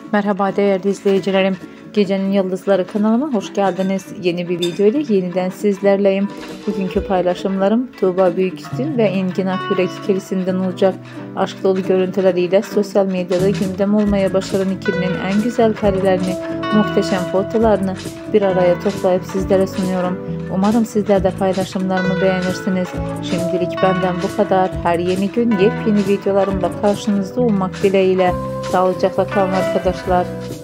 Merhaba değerli izleyicilerim. Gecenin Yıldızları kanalıma hoş geldiniz. Yeni bir video ile yeniden sizlerleyim. Bugünkü paylaşımlarım Tuğba Büyüküstün ve Engin Akyürek ikilisinden olacak. Aşk dolu görüntüleriyle sosyal medyada gündem olmaya başaran ikilinin en güzel karelerini, muhteşem fotolarını bir araya toplayıp sizlere sunuyorum. Umarım sizler de paylaşımlarımı beğenirsiniz. Şimdilik benden bu kadar. Her yeni gün yepyeni videolarımla karşınızda olmak dileğiyle. Sağlıcakla kalın arkadaşlar.